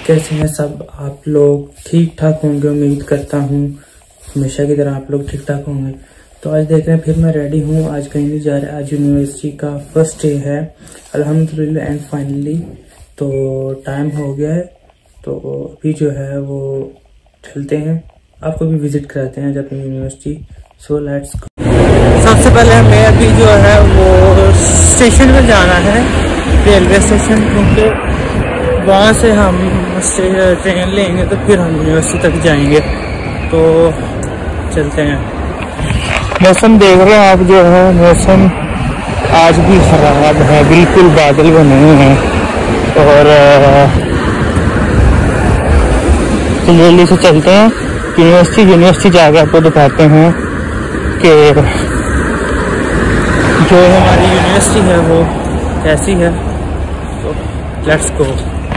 कैसे हैं सब आप लोग? ठीक ठाक होंगे उम्मीद करता हूँ, हमेशा की तरह आप लोग ठीक ठाक होंगे। तो आज देख रहे हैं फिर मैं रेडी हूँ, आज कहीं नहीं जा रहा। आज यूनिवर्सिटी का फर्स्ट डे है अल्हम्दुलिल्लाह एंड फाइनली। तो टाइम हो गया है, तो अभी जो है वो चलते हैं, आपको भी विजिट कराते हैं अपनी यूनिवर्सिटी। So let's go. सबसे पहले हमें अभी जो है वो स्टेशन पे जाना है, रेलवे स्टेशन, क्योंकि वहाँ से हम ट्रेन लेंगे तो फिर हम यूनिवर्सिटी तक जाएंगे। तो चलते हैं। मौसम देख रहे हैं आप, जो है मौसम आज भी खराब है, बिल्कुल बादल बने हुए हैं। और जल्दी से चलते हैं यूनिवर्सिटी जाके आपको दिखाते हैं कि जो हमारी यूनिवर्सिटी है वो कैसी है। तो लेट्स गो।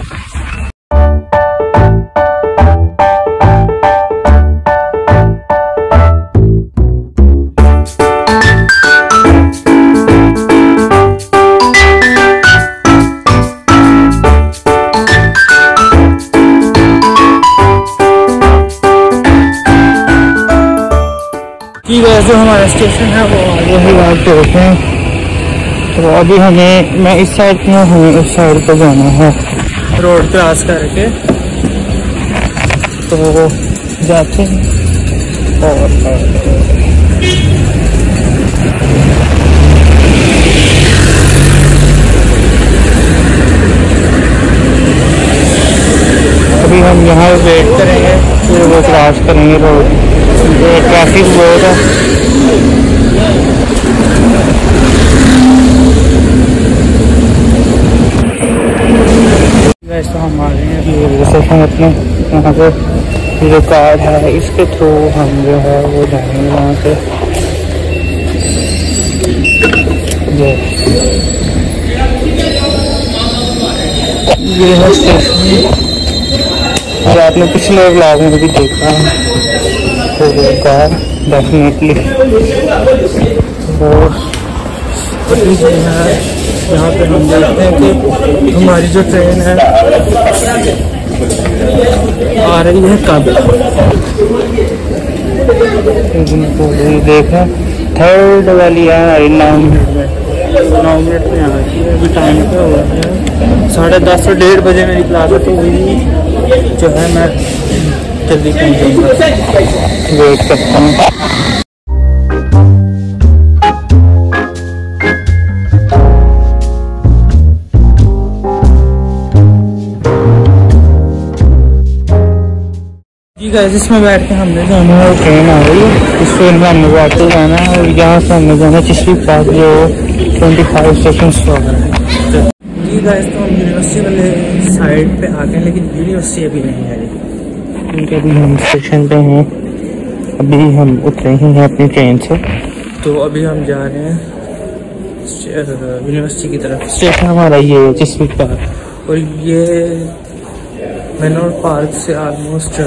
जो हमारा स्टेशन है वो वही बात देखते हैं। तो अभी मैं इस साइड पे हमें उस साइड पे जाना है, रोड क्रॉस करके। तो जाते हैं और अभी हम यहाँ वेट करेंगे, फिर वो क्रॉस करेंगे रोड। ट्रैफिक बहुत है। वैसे हम आ गए हैं रेलवे स्टेशन अपने। यहाँ पे जो कार है इसके थ्रू हम जो है वो जाएंगे वहाँ से। ये है स्टेशन, और आपने पिछले व्लॉग में भी देखा है कार डेफिनेटली। और यहाँ पे हम देखते हैं कि हमारी जो ट्रेन है आ रही है कब। देखें थर्ड वाली है 9 मिनट में, 9 मिनट में आ रही है। अभी टाइम पे हो गया है 10:30 से 1:30 बजे मेरी क्लास है, तो वही जो है मैं जल्दी पहुँचूँगा। वेट करता हूँ। इसमें बैठ के हमने जाना है, ट्रेन आ गई है। इस ट्रेन में हमने वापस जाना है और यहाँ से हमने जाना है चिश्ती पार्क, जो 25 स्टेशन वगैरह है। जी गाइस, तो हम यूनिवर्सिटी वाले साइड पे आ गए, लेकिन यूनिवर्सिटी अभी नहीं आई, क्योंकि अभी हम स्टेशन पे हैं। अभी हम उतरे ही हैं अपनी ट्रेन से, तो अभी हम जा रहे हैं यूनिवर्सिटी की तरफ। स्टेशन हमारा ये चिश्ती पार्क, और ये मनोर पार्क से ऑलमोस्ट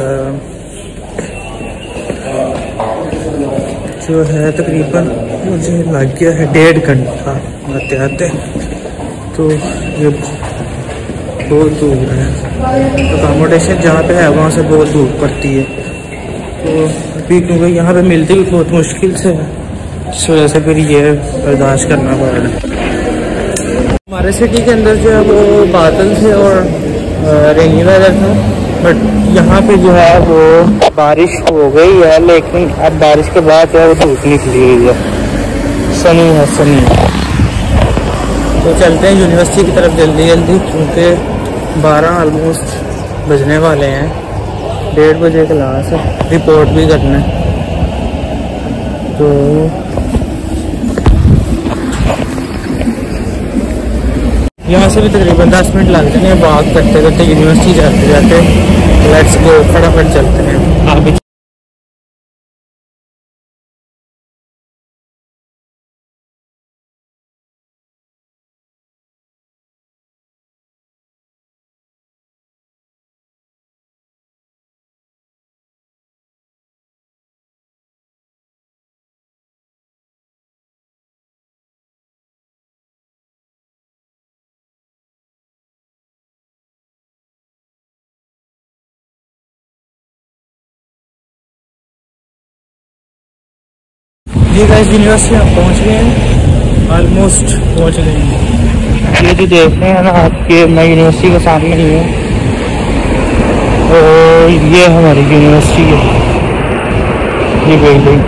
जो है तकरीबन मुझे लग गया है 1.5 घंटा आते आते। तो ये बहुत दूर है, अकोमोडेशन जहाँ पे है वहाँ से बहुत दूर पड़ती है। तो अभी क्योंकि यहाँ पे मिलती भी बहुत मुश्किल से है, इस वजह से फिर ये बर्दाश्त करना पड़ रहा है। हमारे सिटी के अंदर जो है वो बादल थे और रेनी वेदर था, बट यहाँ पे जो है वो बारिश हो गई है, लेकिन अब बारिश के बाद जो है वो धूप निकली हुई है, सनी है सनी। तो चलते हैं यूनिवर्सिटी की तरफ जल्दी जल्दी, क्योंकि 12 ऑलमोस्ट बजने वाले हैं। 1:30 बजे क्लास है, रिपोर्ट भी करना है। तो यहाँ से भी तकरीबन 10 मिनट लगते हैं वॉक करते करते यूनिवर्सिटी जाते जाते। लेट्स गो, फटाफट चलते हैं आगे। फाइनली गाइस यूनिवर्सिटी हम पहुंच गए हैं, ऑलमोस्ट पहुंच गए हैं। ये जो देख रहे हैं ना आपके, मैं यूनिवर्सिटी के सामने ही हूँ और ये हमारी यूनिवर्सिटी है। ये बिल्डिंग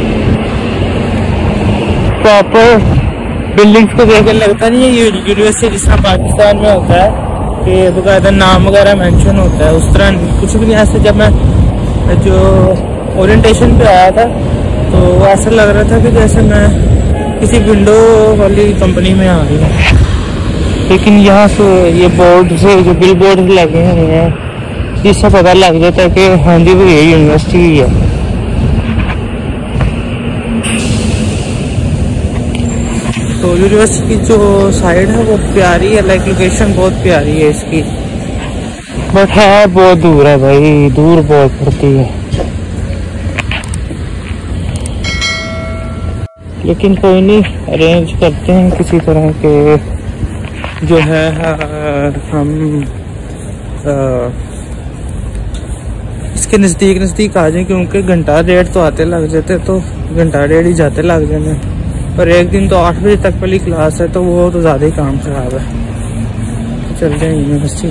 प्रॉपर बिल्डिंग्स को देखकर लगता नहीं है ये यूनिवर्सिटी जिस तरह पाकिस्तान में होता है कि बकायदा नाम वगैरह मेंशन होता है, उस तरह कुछ भी नहीं। ऐसे जब मैं जो ओरिएंटेशन पे आया था तो ऐसा लग रहा था कि जैसे मैं किसी विंडो वाली कंपनी में आ गया, लेकिन यहाँ से ये बोर्ड से जो बिल बोर्ड लगे हुए हैं इससे पता लग जाता है कि हाँ जी भाई ये यूनिवर्सिटी ही है। तो यूनिवर्सिटी की जो साइड है वो प्यारी है, लाइक लोकेशन बहुत प्यारी है इसकी, बट है बहुत दूर है भाई, दूर बहुत पड़ती है। लेकिन कोई नहीं, अरेंज करते हैं किसी तरह के जो है हम इसके नज़दीक आ जाए, क्योंकि घंटा डेढ़ तो आते लग जाते, तो घंटा डेढ़ ही जाते लग जाने। और एक दिन तो 8 बजे तक वाली क्लास है तो वो तो ज़्यादा ही काम खराब है। तो चलते हैं यूनिवर्सिटी।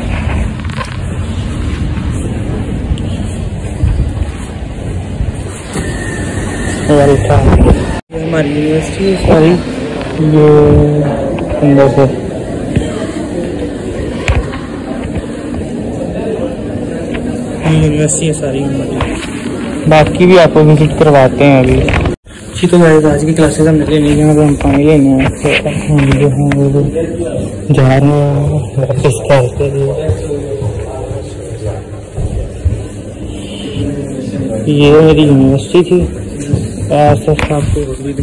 ये हमारी यूनिवर्सिटी है सारी, ये अंदर से यूनिवर्सिटी है सारी हमारी। बाकी भी आपको विजिट करवाते हैं अभी जी। तो गाइस आज की क्लासेस हम लेने नहीं है, हम पानी लेने हैं, तो हम जो हैं वो जा रहे हैं वापस करके। ये मेरी यूनिवर्सिटी थी, ऐसा आपको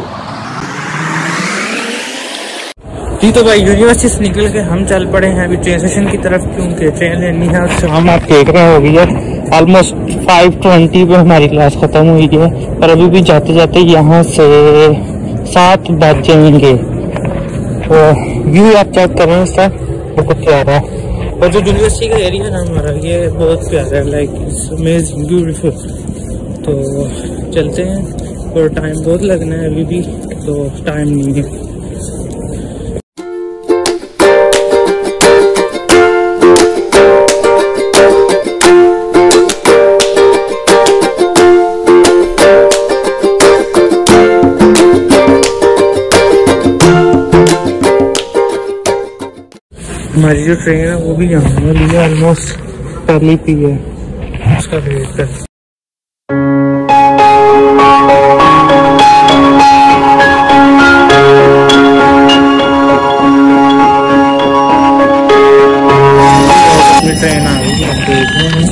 जी। तो भाई यूनिवर्सिटी से निकल के हम चल पड़े हैं अभी ट्रेन स्टेशन की तरफ, क्योंकि ट्रेन लेनी है। और शाम आप देख रहे होगी यार, ऑलमोस्ट 5:20 पे हमारी क्लास खत्म हुई है और अभी भी जाते जाते यहाँ से 7 बज जाएंगे। तो व्यू आप चेक करें इसका, बहुत प्यारा है। और जो यूनिवर्सिटी का एरिया है हमारा, ये बहुत प्यारा है, लाइक इट्स अमेजिंग ब्यूटीफुल। तो चलते हैं, और टाइम बहुत लगना है अभी भी, तो टाइम नहीं है। हमारी जो ट्रेन है वो भी यहाँ वाली है, ऑलमोस्ट पहली थी है, उसका वेट कर। ट्रेन आ गई, आप देख रहे हैं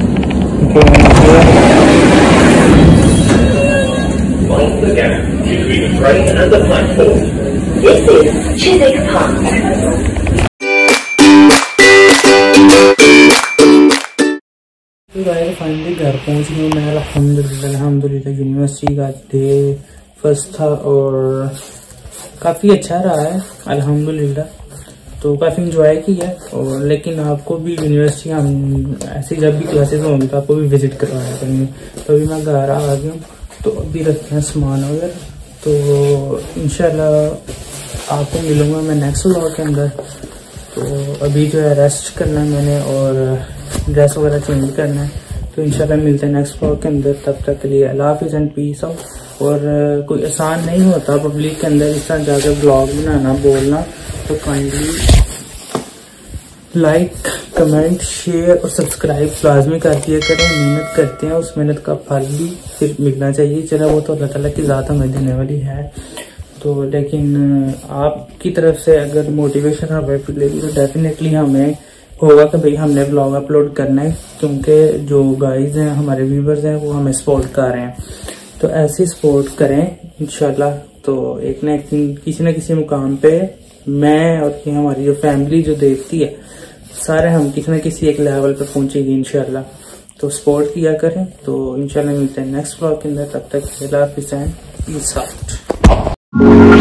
फाइनली घर पहुंच गए मैं। अल्हम्दुलिल्लाह यूनिवर्सिटी का डे फर्स्ट था और काफ़ी अच्छा रहा है अल्हम्दुलिल्लाह। तो काफ़ी इंजॉय किया। और लेकिन आपको भी यूनिवर्सिटी हम ऐसी जब भी क्लासेस होंगी तो आपको भी विजिट करवाया करेंगे। तो अभी मैं घर आ गया हूँ, तो अभी रखते हैं सामान वगैरह, तो इंशाल्लाह आपको मिलूंगा मैं नेक्स्ट व्लॉग के अंदर। तो अभी जो है रेस्ट करना है मैंने और ड्रेस वगैरह चेंज करना है, तो इंशाल्लाह मिलते हैं नेक्स्ट व्लॉग के अंदर। तब तक के लिए अल्लाह हाफिज़ एंड पीस आउट। और कोई आसान नहीं होता पब्लिक के अंदर इस तरह जाकर ब्लॉग बनाना बोलना, तो काइंडली लाइक कमेंट शेयर और सब्सक्राइब लाजमी कर दिया करें। मेहनत करते हैं, उस मेहनत का फल भी फिर मिलना चाहिए। चलो वो तो अल्लाह ताला की ज़ात हमें देने वाली है, तो लेकिन आपकी तरफ से अगर मोटिवेशन हमें मिलेगी तो डेफिनेटली हमें होगा कि भाई हमने ब्लॉग अपलोड करना है, क्योंकि जो गाइज हैं हमारे व्यूवर्स हैं वो हमें सपोर्ट कर रहे हैं। तो ऐसे सपोर्ट करें इंशाल्लाह, तो एक ना एक दिन किसी न किसी मुकाम पे मैं और ये हमारी जो फैमिली जो देखती है सारे हम किसी न किसी एक लेवल पे पहुंचेगी इंशाल्लाह। तो सपोर्ट किया करें। तो इंशाल्लाह मिलते हैं नेक्स्ट ब्लॉग के अंदर। तब तक अल्लाह हाफिज़ एंड पीस आउट।